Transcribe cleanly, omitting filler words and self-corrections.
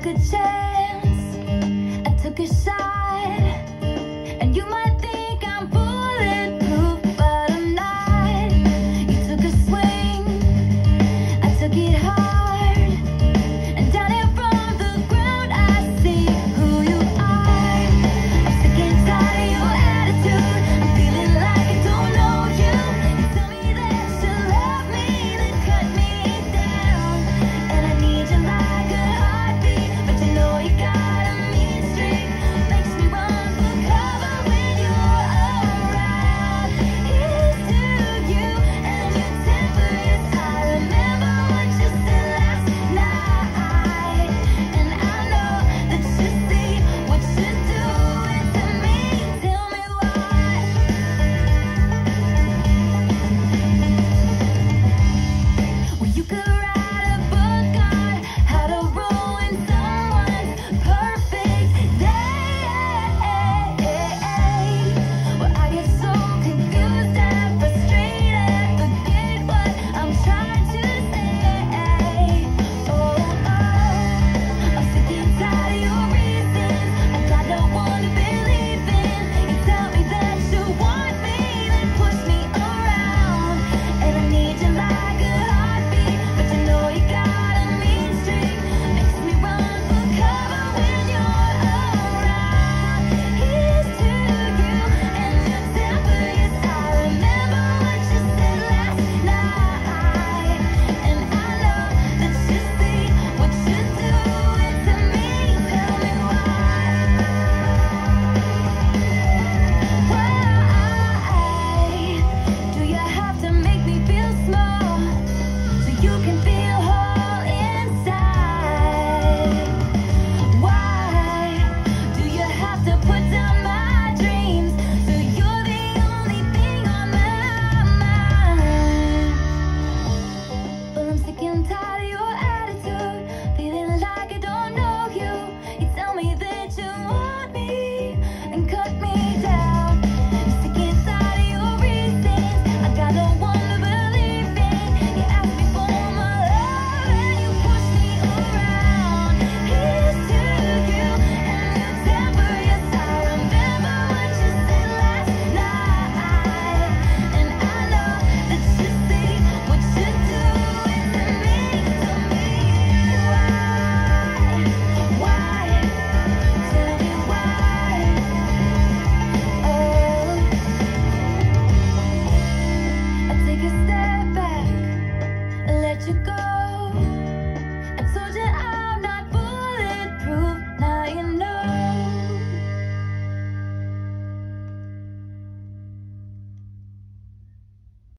a chance, I took a shot, and you might think I'm bulletproof, but I'm not. You took a swing, I took it hard, and down it from the ground I see who you are. I'm sick and tired of your attitude, I'm feeling like I don't know you. You tell me that you love me, then cut me down, and I need you like a heartbeat, but you know you got a mean streak, makes me run for cover when you're around. Here's to you and your temper, yes, I remember what you said last night, and I know that you see what you're doing to me. Tell me why. Well, you could write a book on how to ruin someone's perfect day. Well, I get so confused and frustrated, forget what I'm trying to say. I'm sick and tired of your reasons, I got no one to believe in. You tell me that you want me, then push me around, and I need you like a heartbeat, but you know you got a mean streak, makes me run for cover when you're around. Here's to you and your temper, yes, I remember what you said last night, and I know that you see what you're doing to me. Tell me why do you have to make me feel small so you can feel whole inside? Why do you have to put down my dreams so you're the only thing on my mind? Well, I'm sick and tired of your attitude, feeling like I don't know you. You tell me that you want me and cut me down. I'm sick and tired of your reasons, I got no one to believe in. You ask me for my love and you push me around. Here's to you and your temper, yes, I remember what you said last night, and I know that you see what you're doing to me. Tell me why? Tell me why? I take a step back, let you go.